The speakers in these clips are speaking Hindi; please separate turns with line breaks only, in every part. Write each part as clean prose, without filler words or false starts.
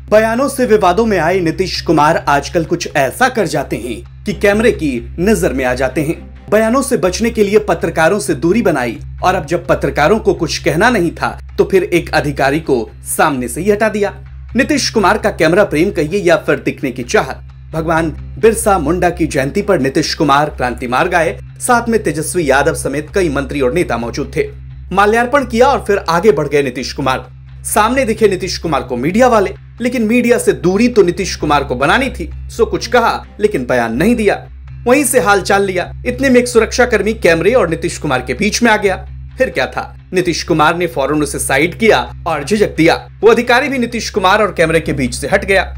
बयानों से विवादों में आए नीतीश कुमार आजकल कुछ ऐसा कर जाते हैं कि कैमरे की नजर में आ जाते हैं। बयानों से बचने के लिए पत्रकारों से दूरी बनाई और अब जब पत्रकारों को कुछ कहना नहीं था तो फिर एक अधिकारी को सामने से ही हटा दिया। नीतीश कुमार का कैमरा प्रेम कहिए या फिर दिखने की चाहत। भगवान बिरसा मुंडा की जयंती पर नीतीश कुमार क्रांति मार्ग आए, साथ में तेजस्वी यादव समेत कई मंत्री और नेता मौजूद थे। माल्यार्पण किया और फिर आगे बढ़ गए नीतीश कुमार। सामने दिखे नीतीश कुमार को मीडिया वाले, लेकिन मीडिया से दूरी तो नीतीश कुमार को बनानी थी, सो कुछ कहा लेकिन बयान नहीं दिया। वहीं से हालचाल लिया। इतने में एक सुरक्षाकर्मी कैमरे और नीतीश कुमार के बीच में आ गया। फिर क्या था, नीतीश कुमार ने फौरन उसे साइड किया और झिझक दिया। वो अधिकारी भी नीतीश कुमार और कैमरे के बीच से हट गया।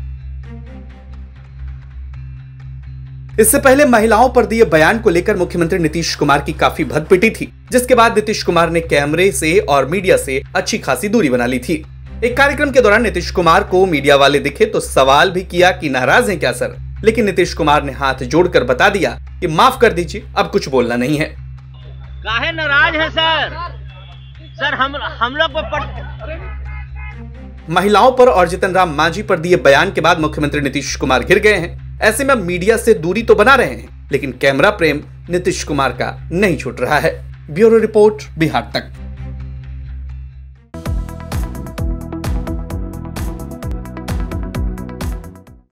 इससे पहले महिलाओं पर दिए बयान को लेकर मुख्यमंत्री नीतीश कुमार की काफी भद पिटी थी, जिसके बाद नीतीश कुमार ने कैमरे से और मीडिया से अच्छी खासी दूरी बना ली थी। एक कार्यक्रम के दौरान नीतीश कुमार को मीडिया वाले दिखे तो सवाल भी किया कि नाराज हैं क्या सर, लेकिन नीतीश कुमार ने हाथ जोड़कर बता दिया कि माफ कर दीजिए, अब कुछ बोलना नहीं है।
काहे नाराज है सर? सर हम लोग
महिलाओं पर और जीतन राम मांझी पर दिए बयान के बाद मुख्यमंत्री नीतीश कुमार घिर गए हैं। ऐसे में मीडिया से दूरी तो बना रहे हैं, लेकिन कैमरा प्रेम नीतीश कुमार का नहीं छूट रहा है। ब्यूरो रिपोर्ट, बिहार तक।